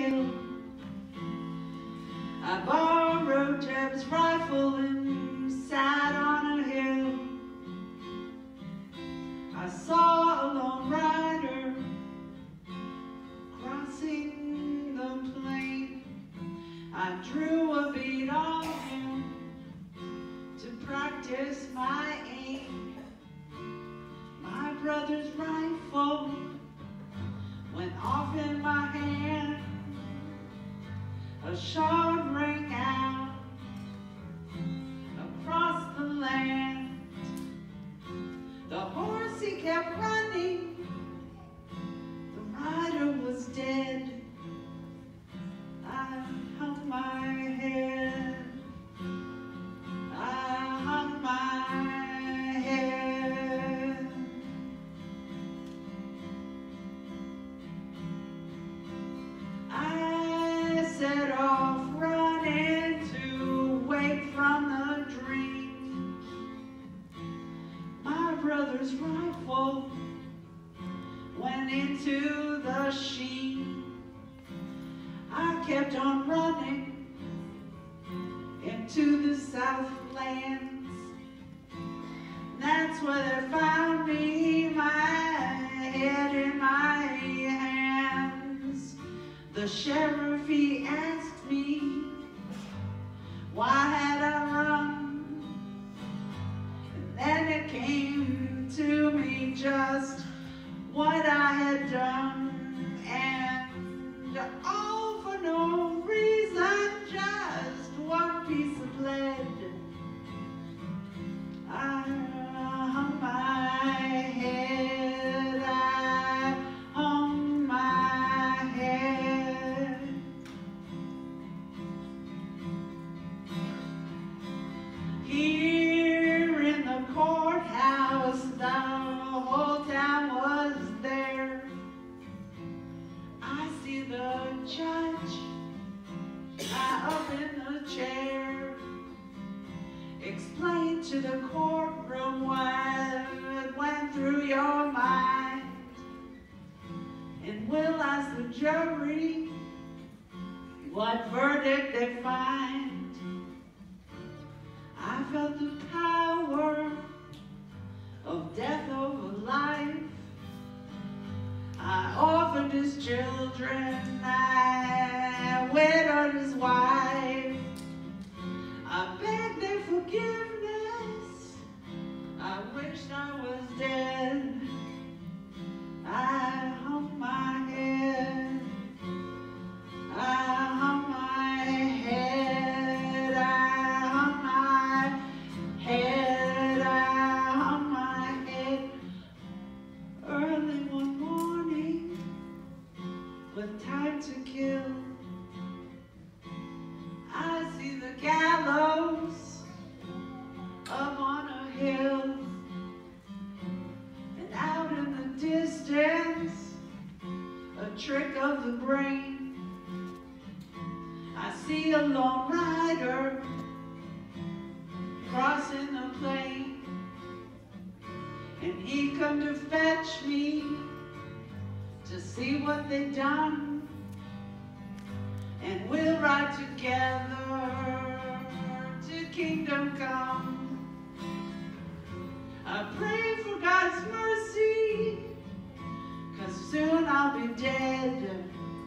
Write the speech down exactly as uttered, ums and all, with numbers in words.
hill. I borrowed Jeb's rifle and sat on a hill. I saw a lone rider crossing the plain. I drew a bead on him to practice my aim. My brother's rifle went off in my hand. A shot rang out across the land. The horse, he kept running. The rider was dead. I hung my head. I hung my head. I set off running to wake from the dream. My brother's rifle went into the sheen. I kept on running into the Southlands. That's where they found me, my head in my hands. The sheriff, he asked me, why had I run? And then it came to me just what I had done, and all for no reason, just one piece of lead. I hung my head, I hung my head. Here in the courthouse, the whole town was there. I see the judge lie up in the chair, explain to the courtroom what went through your mind, and we'll ask the jury what verdict they find. I felt the power of death over life. I orphaned his children, I widowed his wife. I begged their forgiveness, I wished I was dead. I hung my head, I hung my head, I hung my head, I hung my head. Early one morning, with time to kill, I see the gallows up on a hill, and out in the distance, a trick of the brain. I see a lone rider crossing the plain, and he come to fetch me to see what they done, and we'll ride together to kingdom come. I pray for God's mercy, 'cause soon I'll be dead.